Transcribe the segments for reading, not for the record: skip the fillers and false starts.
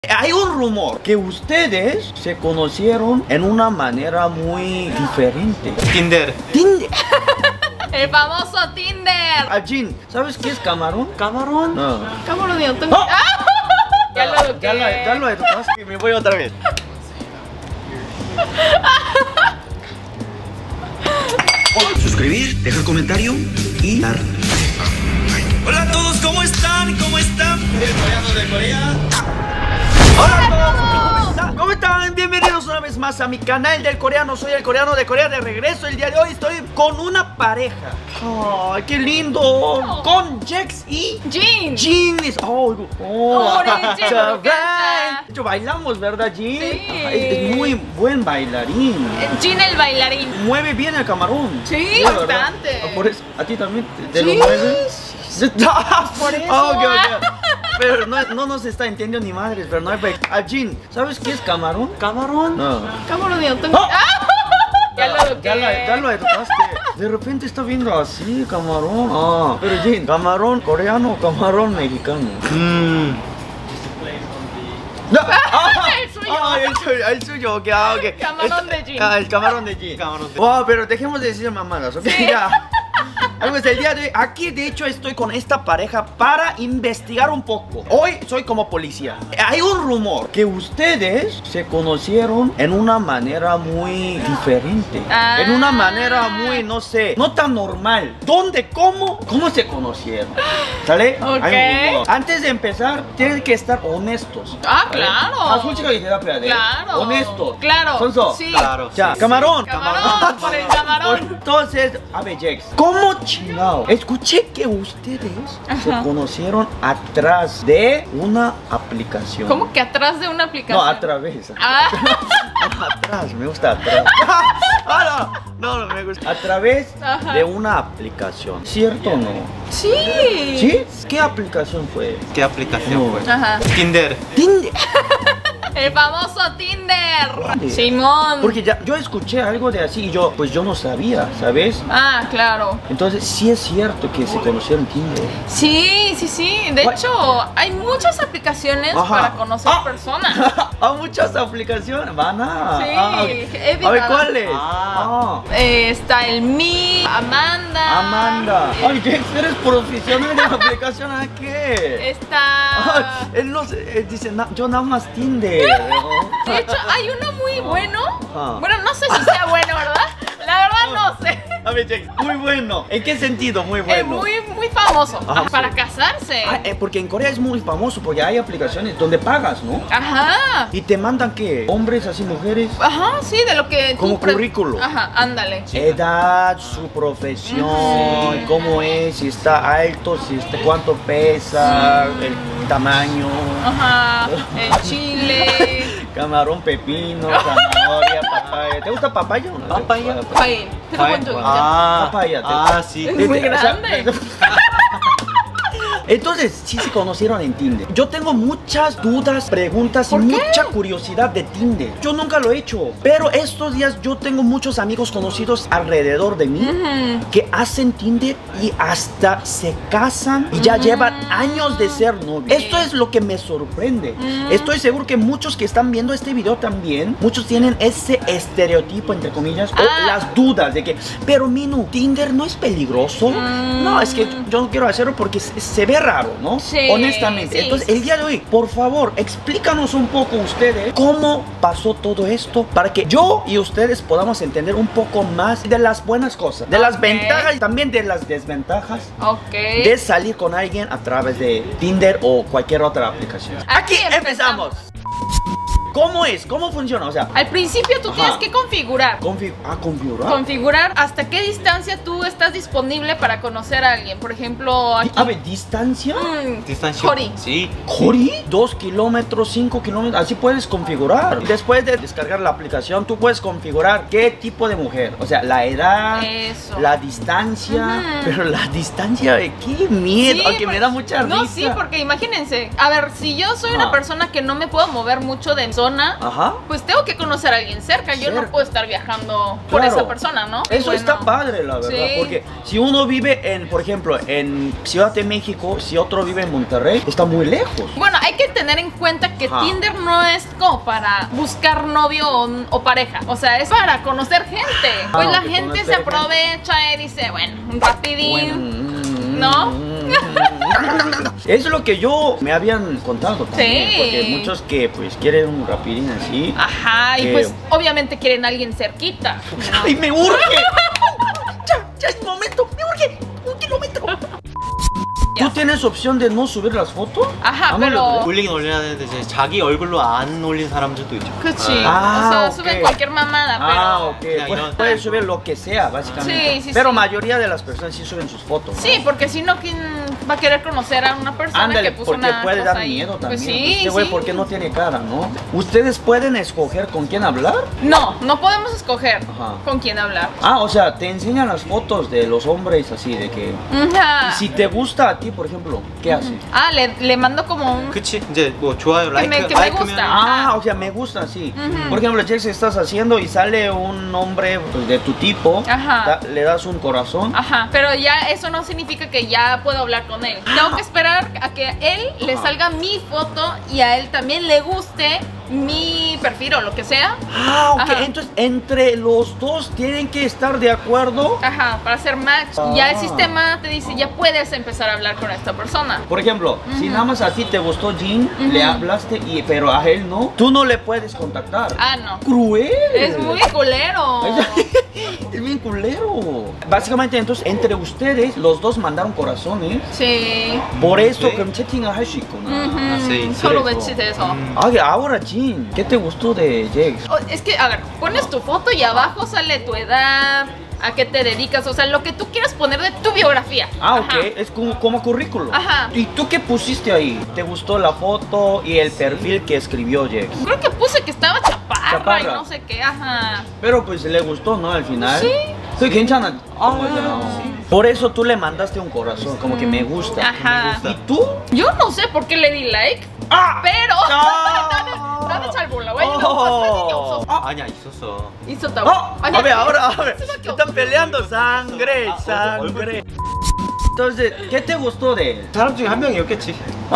Hay un rumor que ustedes se conocieron en una manera muy diferente. Tinder. Tinder. El famoso Tinder. Ajin, ¿sabes qué es camarón? ¿Camarón? No. Camarón, yo tengo... ¡Oh! Ya lo eduqué. Ya lo educaste y me voy otra vez. Suscribir, dejar comentario y dar. Hola a todos, ¿cómo están? ¿Cómo están? El coreano de Corea. Hola a todos, ¿cómo están? ¿Cómo están? Bienvenidos una vez más a mi canal del coreano. Soy el coreano de Corea de regreso. El día de hoy estoy con una pareja. ¡Ay, qué lindo! Con Jex y Jin. Jin. Jin. De hecho, bailamos, ¿verdad, Jin? Sí. Es muy buen bailarín. Jin el bailarín. Mueve bien el camarón. Sí, ¿verdad? bastante. Por eso, ¿a ti también te Sí. lo mueve? Por eso. Ah, ok. Pero no nos está entendiendo ni madres, pero no hay break. Jin, ¿sabes qué es camarón? ¿Camarón? No. Camarón, yo tengo... ¡Oh! Ya lo eduqué. Ya lo educaste. De repente está viendo así, camarón. Ah, pero Jin, ¿camarón coreano o camarón mexicano? No. El suyo. El suyo, ok, ok. Camarón de Jin. El camarón de Jin. Wow, pero dejemos de decir mamadas, ok, ya. Pues el día de hoy, aquí de hecho estoy con esta pareja para investigar un poco. Hoy soy como policía. Hay un rumor que ustedes se conocieron en una manera muy diferente. En una manera muy, no sé, no tan normal. ¿Dónde? ¿Cómo se conocieron? ¿Sale? Ok. Hay un rumor. Antes de empezar, tienen que estar honestos. Ah, ¿Sale? claro. Claro. Honesto. Claro. Sonso. Sí. Claro. Ya, sí, camarón. Camarón, por el camarón. Entonces, a ver, Jex, ¿cómo chingado? Escuché que ustedes se conocieron atrás de una aplicación. ¿Cómo que atrás de una aplicación? No, a través. Ah. Atrás, me gusta atrás. No, me gusta. A través Ajá. de una aplicación. ¿Cierto o no? Sí. ¿Sí? ¿Qué aplicación fue? ¿Qué aplicación fue? Ajá. Tinder. Tinder. El famoso Tinder. ¿Dónde? Simón. Porque ya yo escuché algo de así y yo no sabía, ¿sabes? Ah, claro. Entonces, sí es cierto que se conocieron en Tinder. Sí. De What? hecho, hay muchas aplicaciones Ajá. para conocer personas. Hay muchas aplicaciones, van a. Sí, Ok. he A ver, evitado. ¿cuáles? Está el Mi, Amanda. Amanda. Ay, Jex, eres profesional de la aplicación, ¿a qué? Está... Él no sé, él dice, yo nada más Tinder. De hecho, hay uno muy bueno. Ah. Bueno, no sé si sea bueno, ¿verdad? La verdad no sé. A ver, Jex, muy bueno. ¿En qué sentido? Muy bueno. Muy famoso. Ajá, Para sí. casarse. Porque en Corea es muy famoso, porque hay aplicaciones donde pagas, ¿no? Ajá. Y te mandan, ¿qué? ¿Hombres, así, mujeres? Ajá, sí, de lo que Como tú currículo. Ajá, ándale. Edad, su profesión, cómo es, si está alto, si está, cuánto pesa, el tamaño, Ajá, el chile. camarón, pepino, zanahoria, papaya. ¿Te gusta papaya o no? Papaya. Ay, te lo cuento ya. Papaya. Sí. Es muy grande. Entonces, sí se conocieron en Tinder. Yo tengo muchas dudas, preguntas y ¿Por qué? mucha curiosidad de Tinder. Yo nunca lo he hecho, pero estos días yo tengo muchos amigos conocidos alrededor de mí que hacen Tinder y hasta se casan y ya llevan años de ser novios. Esto es lo que me sorprende. Estoy seguro que muchos que están viendo este video también, muchos tienen ese estereotipo, entre comillas, o las dudas de que, pero Minu, ¿Tinder no es peligroso? No, es que yo no quiero hacerlo porque se ve raro, ¿no? Sí, Honestamente. sí, Entonces, sí. el día de hoy, por favor, explícanos un poco ustedes cómo pasó todo esto para que yo y ustedes podamos entender un poco más de las buenas cosas, de las ventajas y también de las desventajas Ok. de salir con alguien a través de Tinder o cualquier otra aplicación. Aquí empezamos. ¿Cómo es? ¿Cómo funciona? O sea, Al principio tú Ajá. tienes que configurar. configurar. Configurar hasta qué distancia tú estás disponible para conocer a alguien. Por ejemplo, aquí. A ver, ¿distancia? Distancia. Jori. Sí. ¿Cori? 2 kilómetros, 5 kilómetros, así puedes configurar. Después de descargar la aplicación, tú puedes configurar qué tipo de mujer. O sea, la edad, Eso. la distancia. Pero la distancia, qué miedo, Sí, aunque me da mucha risa. No, sí, porque imagínense. A ver, si yo soy una Ajá. persona que no me puedo mover mucho de mi persona, Ajá. pues tengo que conocer a alguien cerca. Yo no Cerca. puedo estar viajando por Claro. esa persona, ¿no? Eso Bueno, está padre, la verdad, sí. porque si uno vive en, por ejemplo, en Ciudad de México, si otro vive en Monterrey, está muy lejos. Bueno, hay que tener en cuenta que Ajá. Tinder no es como para buscar novio o pareja. O sea, es para conocer gente. Pues la ok, gente se conocer gente. aprovecha y dice, bueno, un rapidín. ¿No? Es lo que yo me habían contado también, Sí. porque muchos que pues quieren un rapidín así. Ajá, y Que- pues obviamente quieren a alguien cerquita. ¿no? ¡Ay, me urge! ya es momento, me urge, un kilómetro. Ya. ¿Tú tienes opción de no subir las fotos? Ajá, no pero- lo ves. 올리긴 올려야 되는데 이제 자기 얼굴로 안 올린 사람들도 있죠. 그치. Ah, o sea, ok. suben cualquier mamada, pero... Ah, ok. Ya, Pues, no. puedes subir lo que sea, básicamente. Sí, sí, Pero sí. mayoría de las personas sí suben sus fotos. ¿no? Sí, porque si no, ¿quién va a querer conocer a una persona Ándale, que puso porque una puede cosa dar ahí? miedo también. Pues sí, Este güey, sí. porque no tiene cara, ¿no? ¿Ustedes pueden escoger con quién hablar? No, no podemos escoger Ajá. con quién hablar. Ah, o sea, te enseñan las fotos de los hombres así, de que... Ajá. Y si te gusta a ti, por ejemplo, ¿qué haces? Ah, le mando como un... 그치? 이제 뭐 좋아요, Que me 라이크면 gusta. Ah, o sea, me gusta así. Ujú. Por ejemplo, Jex, estás haciendo y sale un hombre pues, de tu tipo, Ajá. le das un corazón. Ajá, pero ya eso no significa que ya puedo hablar con él. Tengo que esperar a que a él le Ajá. salga mi foto y a él también le guste mi perfil o lo que sea. Ah, ok. Ajá. Entonces, entre los dos tienen que estar de acuerdo. Ajá, para hacer match. Y ya el Ah. sistema te dice, ya puedes empezar a hablar con esta persona. Por ejemplo, si nada más a ti te gustó Jean, le hablaste, pero a él no, tú no le puedes contactar. Ah, no. ¡Cruel! Es muy culero. Es bien culero. Básicamente, entonces, entre ustedes, los dos mandaron corazones. Sí. Por eso, 네. 그럼 채팅을 할 수 있구나. sí, Solo 그래서. 매치돼서. Ah, ahora, Jean, ¿qué te gustó de Jex? Es que, a ver, pones tu foto y abajo sale tu edad, a qué te dedicas, o sea, lo que tú quieras poner de tu biografía. Ah, Ajá. ok, es como currículum. Ajá. ¿Y tú qué pusiste ahí? ¿Te gustó la foto y el perfil que escribió Jex? Creo que puse que estaba chaparra, Chaparra. y no sé qué, ajá. Pero pues le gustó, ¿no? Al final. Sí. Sí, 괜찮아. Por eso tú le mandaste un corazón, como que me gusta. Ajá. ¿Y tú? Yo no sé por qué le di like, 아! pero 아! 나는 잘 몰라. 왜냐면 사진이 없어. 아니야 있었어. 있었다고. ¡Oh! 아니야, A ver, ahora. 수밖에 Están 없어. peleando sangre, Ah, sangre. Entonces, ¿qué te gustó de él? 사람 중에 한 명이었겠지.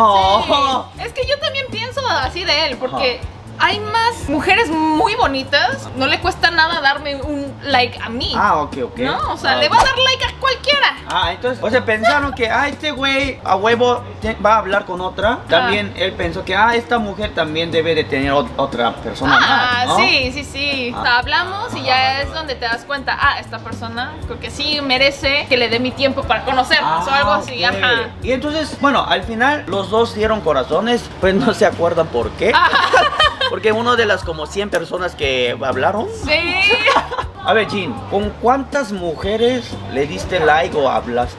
Oh. Sí. Es que yo también pienso así de él, porque hay más mujeres muy bonitas. No le cuesta nada darme un like a mí. Ah, ok, ok. No, o sea, Ah, le va a dar like a cualquiera. Ah, entonces, o sea, pensaron que, este güey a huevo va a hablar con otra. También él pensó que, esta mujer también debe de tener otra persona más, ¿no? Sí, sí, sí. O sea, hablamos y ya es donde te das cuenta, esta persona creo que sí merece que le dé mi tiempo para conocernos o algo así, ok. ajá. Y entonces, bueno, al final los dos dieron corazones, pues no se acuerdan por qué. Porque uno de las como 100 personas que hablaron. Sí. A ver, Jean, ¿con cuántas mujeres le diste like o hablaste?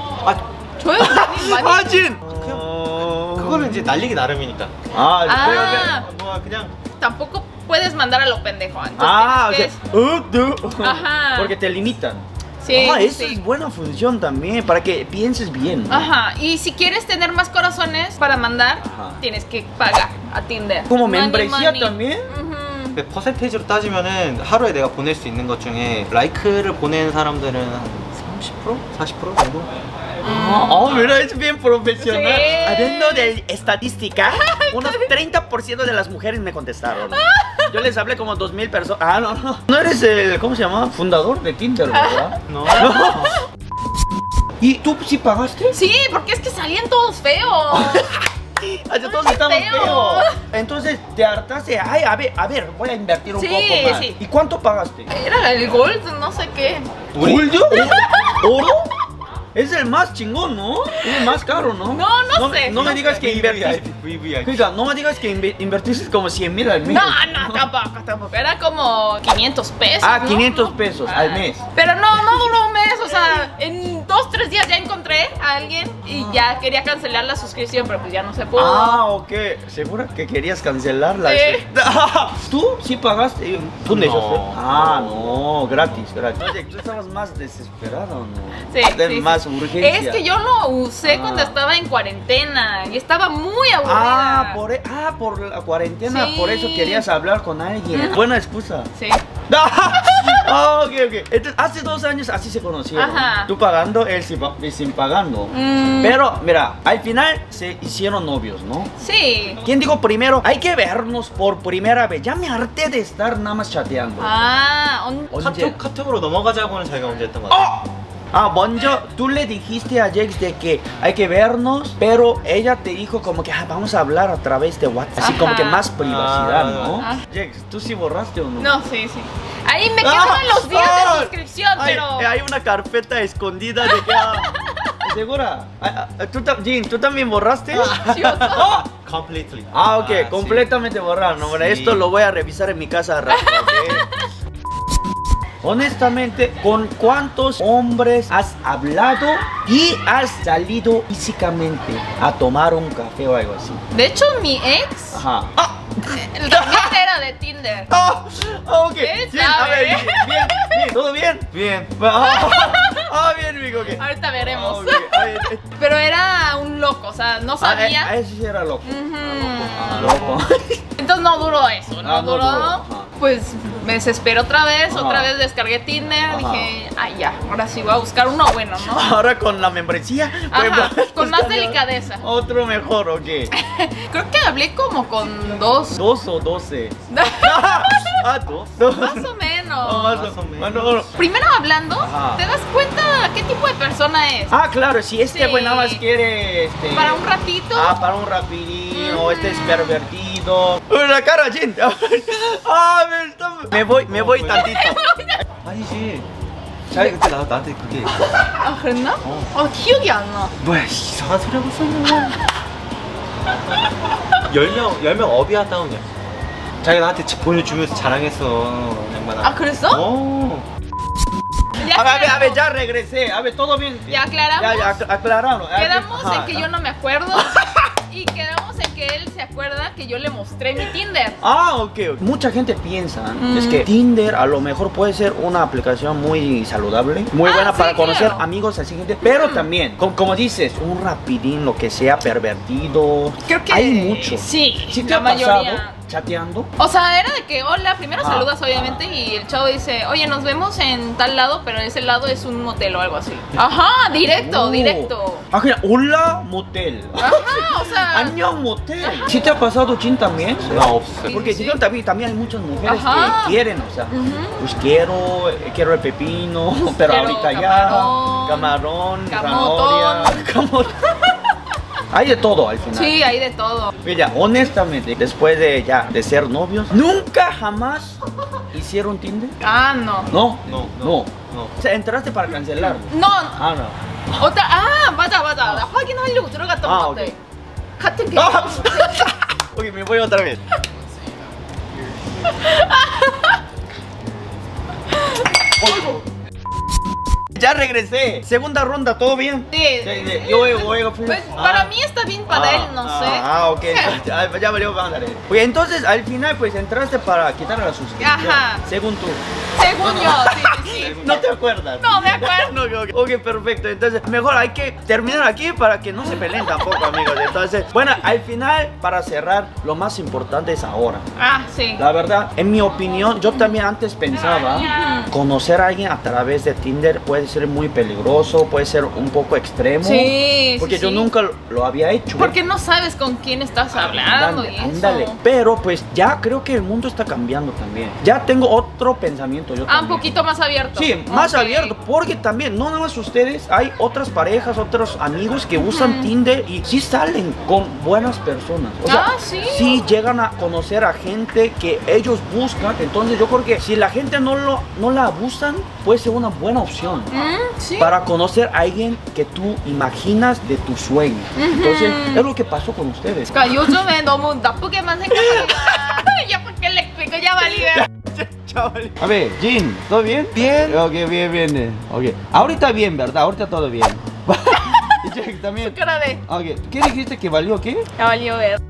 저요? 많이. Jean! 그거는 이제 날리기 나름이니까. Ah, Ah. 뭐 그냥 Tampoco puedes mandar a lo pendejo. Entonces o sea, tienes que- Ajá. porque te limitan. Sí, Esa sí. es buena función también, para que pienses bien, ¿no? Ajá, y si quieres tener más corazones para mandar, Ajá. tienes que pagar a Tinder. Como Money, membresía money. también. Ujú. 근데 퍼센테이지로 따지면은 하루에 내가 보낼 수 있는 것 중에 라이크를 보내는 사람들은 한 30%? 40% 정도? Mira, es bien profesional. Sí. Hablando de estadística, unos 30% de las mujeres me contestaron. Yo les hablé como 2000 personas. No. No eres el, ¿cómo se llama? Fundador de Tinder, ¿verdad? No. ¿Y tú sí pagaste? Sí, porque es que salían todos feos. Todos Muy estaban feo. feos. Entonces te hartaste. Ay, a ver, voy a invertir un Sí, poco más. sí. ¿Y cuánto pagaste? Era el Gold, no sé qué. ¿Gold? ¿Oro? Es el más chingón, ¿no? Es el más caro, ¿no? No sé. No me digas que invertiste. VVIP. Oiga, no me digas que invertiste como 100,000 al mes. No, tampoco. Era como 500 pesos. ¿no? 500 pesos al mes. Pero no duró un mes, o sea, en 2, 3 días ya encontré a alguien y ya quería cancelar la suscripción, pero pues ya no se pudo. Ah, ok. ¿Segura que querías cancelarla? Sí. ¿Tú sí pagaste? ¿Tú No. negocio? Ah, no, gratis. Oye, ¿tú estabas más desesperada o no? Sí, sí, Más sí. urgencia. Es que yo lo usé cuando estaba en cuarentena y estaba muy aburrida. Por la cuarentena, Sí. por eso querías hablar con alguien. Buena excusa. Sí. Ah, ok. Entonces, hace 2 años así se conocieron. Ajá. Tú pagando, él sin pagando. Pero, mira, al final se hicieron novios, ¿no? Sí. ¿Quién dijo primero? Hay que vernos por primera vez. Ya me harté de estar nada más chateando. 카톡, 카톡으로 넘어가자고는 자기가 먼저 했던 것 같아. 먼저 tú le dijiste a Jax de que hay que vernos, pero ella te dijo como que vamos a hablar a través de WhatsApp. Así como que más privacidad, ¿no? Ah. Jax, ¿tú sí borraste o no? No, sí. Ahí me quedaban los días de suscripción, pero... Hay una carpeta escondida de que... ¿Segura? Jin, ¿tú también borraste? Sí, o sea, Completely. Ok, sí. completamente borrado. No, bueno, Sí. esto lo voy a revisar en mi casa rápido, ¿ok? Honestamente, ¿con cuántos hombres has hablado y has salido físicamente a tomar un café o algo así? de hecho, mi ex Ajá. también era de Tinder. Ok. ¿Quién Bien, a ver, sabe? bien. ¿Todo bien? Bien. Bien, amigo, ok. Ahorita veremos. Ok, Pero era un loco, o sea, no sabía. Ese sí era loco. Ujú. Loco. Entonces no duró eso, no no duró. duró, ajá. Pues me desesperé otra vez, Ajá. descargué Tinder, Ajá. dije, ay ya, ahora sí voy a buscar uno bueno, ¿no? Ahora con la membresía. pues, Ajá, puedes con más buscar delicadeza. Otro mejor, ok. Creo que hablé como con 2. 2 o 12. ¿Dos? Más o menos. Más o menos. Primero hablando, Ajá. te das cuenta qué tipo de persona es. Claro, si este Sí. güey nada más quiere Para un ratito. para un rapidín, o este es pervertido. La cara, Jin. me voy tantito. 아니지. 자기 그때 나한테 그렇게 얘기했어. 아, 그랬나? 기억이 안 나. 뭐야, 이상한 소리 하고 있었네. 10명 업이야, 다운이야. 자기 나한테 보여주면서 자랑했어, 양반아. 아, 그랬어? Ya A ver, ya regresé. A ver, todo bien. ¿Ya aclaramos? Ya aclararon. Quedamos Ajá. en que yo no me acuerdo y quedamos en que él se acuerda que yo le mostré mi Tinder. Ok. Mucha gente piensa es que Tinder a lo mejor puede ser una aplicación muy saludable, muy buena sí, para conocer claro. amigos así gente, pero también, como dices, un rapidín, lo que sea, pervertido. Creo que hay mucho. Sí, ¿Sí te la ha pasado mayoría. chateando? O sea, era de que, hola, primero Ah, saludas obviamente y el chavo dice, oye, nos vemos en tal lado, pero ese lado es un motel o algo así. Ajá, directo. 그냥 hola motel. Ajá, o sea... 안녕 motel. ¿Sí te ha pasado, Jin, también? No, 없어. Porque Sí. Jin, también hay muchas mujeres Ajá. que quieren, o sea, pues quiero el pepino, pero Quiero ahorita camarón, camarón, camotón. zanahoria, camotón. Hay de todo al final. Sí, hay de todo. Mira, honestamente, después de ser novios, nunca jamás hicieron Tinder. Ah, no. No. No. O sea, entraste para cancelar. No, No. 맞아. 나 확인하려고 들어갔던 것 같아. 오케이. 같은 게. Ok, me voy otra vez. Ya regresé. Segunda ronda, ¿todo bien? Sí. Yo juego. Pues, para mí está bien, para él no sé. Ok. Ya valió, ándale. Oye, entonces al final pues entraste para quitar la suscripción. Ajá. Según tú. Según yo, sí. ¿No te acuerdas? No me acuerdo. No, ok, perfecto. Entonces, mejor hay que terminar aquí para que no se peleen tampoco, amigos. Entonces, bueno, al final, para cerrar, lo más importante es ahora. Ah, sí. La verdad, en mi opinión, yo también antes pensaba conocer a alguien a través de Tinder puede ser muy peligroso, puede ser un poco extremo. Sí, porque sí, yo sí. nunca lo había hecho. Porque no sabes con quién estás hablando y eso. Ándale. Pero pues ya creo que el mundo está cambiando también. Ya tengo otro pensamiento yo Un también. poquito más abierto. Sí, más Ok. abierto, porque también, no nada más ustedes, hay otras parejas, otros amigos que usan Tinder y sí salen con buenas personas. O sea, sí. llegan a conocer a gente que ellos buscan. Entonces yo creo que si la gente no la abusan, puede ser una buena opción Sí. para conocer a alguien que tú imaginas de tu sueño. Entonces, es lo que pasó con ustedes. 그러니까 요즘에 너무 나쁘게만 생각하니까 야, porque le explico ya valía. Chaval. A ver, Jin, ¿todo bien? Bien. Ok, bien. Ok. Ahorita bien, ¿verdad? Ahorita todo bien. Y Jack también. Cara de. Ok. ¿Qué dijiste que valió qué? Ya valió ver.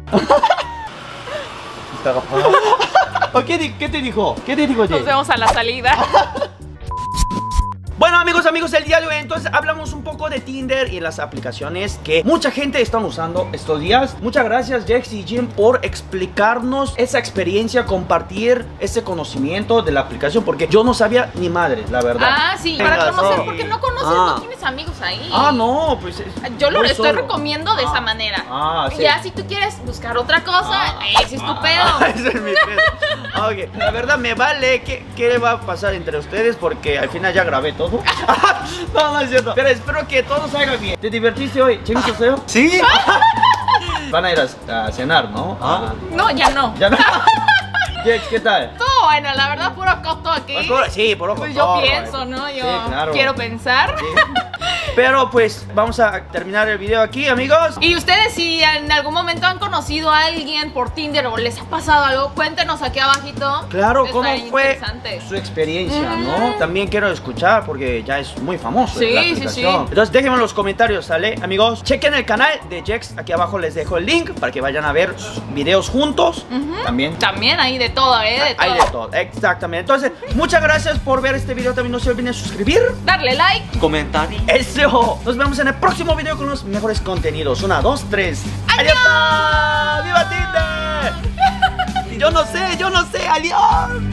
¿O qué te dijo? ¿Qué te dijo, Jack? Nos vemos a la salida. Bueno, amigos, el día de hoy entonces hablamos un poco de Tinder y las aplicaciones que mucha gente está usando estos días. Muchas gracias, Jex y Jim, por explicarnos esa experiencia, compartir ese conocimiento de la aplicación, porque yo no sabía ni madre, la verdad. Ah, sí, para conocer, porque no conoces, no tienes amigos ahí. Ah, no, pues yo lo voy estoy solo. recomiendo de esa manera. Sí. Ya si tú quieres buscar otra cosa, ese es tu pedo. Ese es mi pedo. Ok, la verdad me vale qué va a pasar entre ustedes, porque al final ya grabé todo. No es cierto. Pero espero que todo salga bien. ¿Te divertiste hoy, Chingo Seo? Sí. Van a ir a cenar, ¿no? No, ya no. Ya no. Jex, ¿qué tal? Todo bueno, la verdad, puro costo aquí. Sí, por ojo. Pues yo pienso, ¿no? Yo claro. quiero pensar. Sí. Pero pues vamos a terminar el video aquí, amigos. Y ustedes, si en algún momento han conocido a alguien por Tinder o les ha pasado algo, cuéntenos aquí abajito. Claro, Está ¿cómo fue interesante. su experiencia, no? También quiero escuchar porque ya es muy famoso Sí, la sí, aplicación. sí. Entonces déjenme en los comentarios, ¿sale? Amigos, chequen el canal de Jex. Aquí abajo les dejo el link para que vayan a ver sus videos juntos. También hay de todo, ¿eh? De todo. Hay de todo, exactamente. Entonces, muchas gracias por ver este video. También no se olviden de suscribir. Darle like. Comentar. Eso. Nos vemos en el próximo video con los mejores contenidos. 1, 2, 3. ¡Adiós! ¡Viva Tinder! Yo no sé. ¡Adiós!